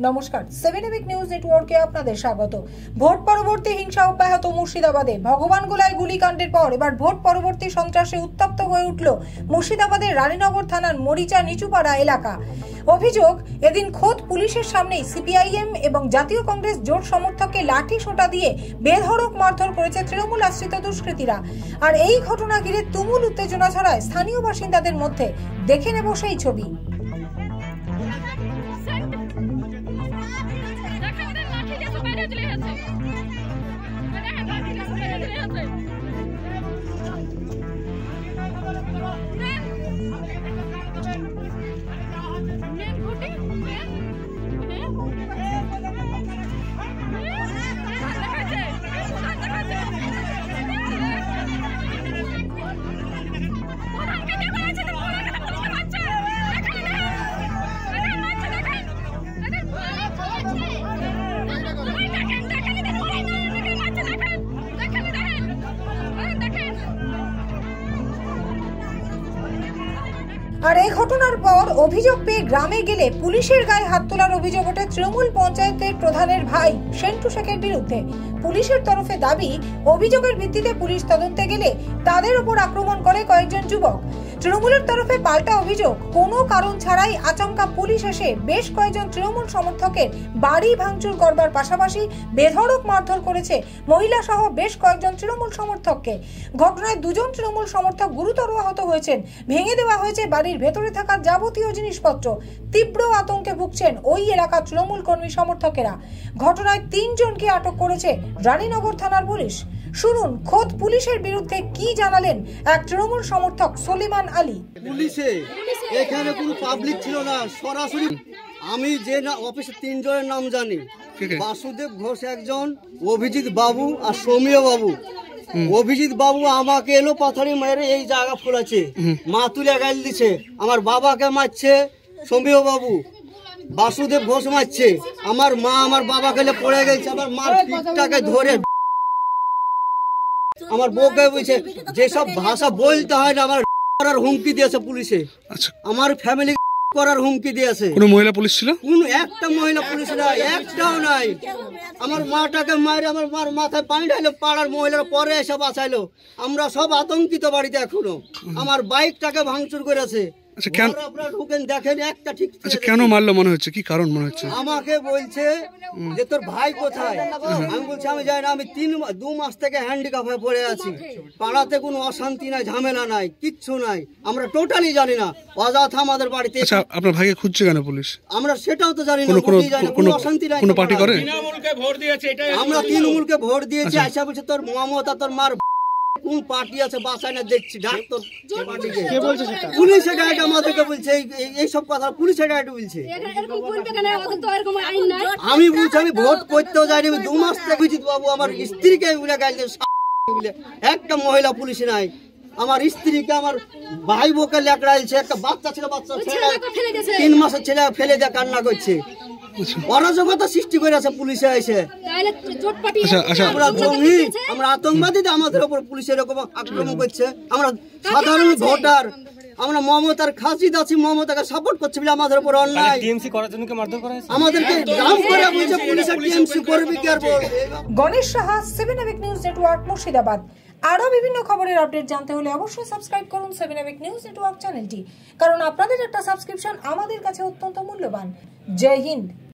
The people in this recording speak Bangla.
নমস্কার, 7 এবিক নিউজ নেটওয়ার্কে আপনাদের স্বাগত। ভোট পরবর্তী হিংসা অব্যাহত মুর্শিদাবাদে। ভগবানগোলায় গুলিকাণ্ডের পর এবার ভোট পরবর্তী সন্ত্রাসে উত্তপ্ত হয়ে উঠল মুর্শিদাবাদের রানীনগর থানার মরিচা নিচুপাড়া এলাকা। অভিযোগ, এদিন খোদ পুলিশের সামনেই সিপিআইএম এবং জাতীয় কংগ্রেস জোট সমর্থককে লাঠি সোঁটা দিয়ে বেধড়ক মারধর করেছে তৃণমূল আশ্রিত দুষ্কৃতীরা। আর এই ঘটনা ঘিরে তুমুল উত্তেজনা ছড়ায় স্থানীয় বাসিন্দাদের মধ্যে। দেখে নেব সেই ছবি। আর এই ঘটনার পর অভিযোগ পেয়ে গ্রামে গেলে পুলিশের গায়ে হাত তোলার অভিযোগ ওঠে তৃণমূল পঞ্চায়েতের প্রধানের ভাই সেন্টু শেখের বিরুদ্ধে। পুলিশের তরফে দাবি, অভিযোগের ভিত্তিতে পুলিশ তদন্তে গেলে তাদের উপর আক্রমণ করে কয়েকজন যুবক। তৃণমূলের তরফে পাল্টা অভিযোগ, কোনো কারণ ছাড়াই আচমকা পুলিশ এসে বেশ কয়েকজন তৃণমূল সমর্থকের বাড়ি ভাঙচুর করবার পাশাপাশি বেধড়ক মারধর করেছে মহিলা সহ বেশ কয়েকজন তৃণমূল সমর্থককে। ঘটনায় দুজন তৃণমূল সমর্থক গুরুতর আহত হয়েছেন। ভেঙে দেওয়া হয়েছে বাড়ির ভেতরে থাকা যাবতীয় জিনিসপত্র। তীব্র আতঙ্কে ভুগছেন ওই এলাকার তৃণমূল কর্মী সমর্থকেরা। ঘটনায় 3 জনকে আটক করেছে রানীনগর থানার পুলিশ। শুনুন খোদ পুলিশের বিরুদ্ধে কি জানালেন এক তৃণমূল সমর্থক সলিমান আলী। পুলিশে এখানে কোনো পাবলিক ছিল না, সরাসরি আমি যে অফিসে 3 জনের নাম জানি, বাসুদেব ঘোষ একজন, অভিজিৎ বাবু আর সৌম্য বাবু। অভিজিৎ বাবু আমাকে এলো পাথরে মেরে এই জায়গা ফোলাছে, মা তুলে গাল দিছে, আমার বাবাকে মারছে সৌম্য বাবু, বাসুদেব ঘোষ মারছে, আমার মা আমার বাবাকে পড়ে গেছে, আমার মার পিঠটাকে ধরে আমার বউকে বলছে, যেসব ভাষা বলতে হয় না আমার করার হুমকি দিয়েছে পুলিশে। আমার ফ্যামিলি করার হুমকি দিয়েছে। কোন মহিলা পুলিশ ছিল? কোন একটা মহিলা পুলিশ নাই, একটাও নাই। আমার মাটাকে মারে আমার মার মাথায় পানি ঢাইলো, পাড়ার মহিলারা পরে এসে বাঁচাইলো। আমরা সব আতঙ্কিত বাড়িতে এখনো। আমার বাইকটাকে ভাঙচুর করেছে। কেন মারলো মনে হচ্ছে? কি কারণ মনে হচ্ছে? আমাকে বলছে যে তোর ভাই কোথায়? আমি বলছি আমি জানি না, আমি 2 মাস থেকে হ্যান্ডিক্যাপ হয়ে পড়ে আছি। পাড়াতে কোনো অশান্তি নাই, ঝামেলা নাই, কিচ্ছু নাই, আমরা টোটালি জানি না। অযথা আমাদের বাড়িতে। আচ্ছা, আপনার ভাইকে খুঁজছে কেন পুলিশ? আমরা সেটাও তো জানি না। কোনো অশান্তি নাই। কোনো পার্টি করে? আমরা তৃণমূলকে ভোট দিয়েছি। আশা বলছে তোর মমতা তোর মার কোন পার্টি আছে বাসায় না দেখছি, ডাক্তার কে বলছে সেটা? পুলিশের গাইড আমাদেরকে বলছে এই সব কথা, পুলিশের গাইড বলছে। আমি বলছি আমি ভোট করতেও যাইনি, 2 মাস থেকে অভিজিৎ বাবু আমার স্ত্রীকে বলে গাইল বলে, একটা মহিলা পুলিশ নাই। আমার স্ত্রীকে আমার ভাই বোকে লেকড়াইছে, একটা বাচ্চা ছিল, বাচ্চা ছেলে 3 মাসের ছেলে ফেলে দিয়ে কান্না করছে। অরাজকতা সৃষ্টি করে আছে পুলিশে এসে। আমরা জঙ্গি, আমরা আতঙ্কবাদী, আমাদের উপর পুলিশ এরকম আক্রমণ করছে। আমরা সাধারণ ভোটার, আমরা মমতার খাসি আছি, মমতাকে সাপোর্ট করছি বলে আমাদের উপর অন্যায়। টিএমসি করার জন্য কি মারধর করা হয়েছে? আমাদেরকে নাম করে বলছে পুলিশে টিএমসি করবে কি আর বলবে। গণেশ সাহা, 7 এবিক নিউজ নেটওয়ার্ক, মুর্শিদাবাদ। আরো বিভিন্ন খবরের আপডেট জানতে হলে অবশ্যই সাবস্ক্রাইব করুন 7 এবিক নিউজ নেটওয়ার্ক চ্যানেলটি, কারণ আপনাদের একটা সাবস্ক্রিপশন আমাদের কাছে অত্যন্ত মূল্যবান। জয় হিন্দ।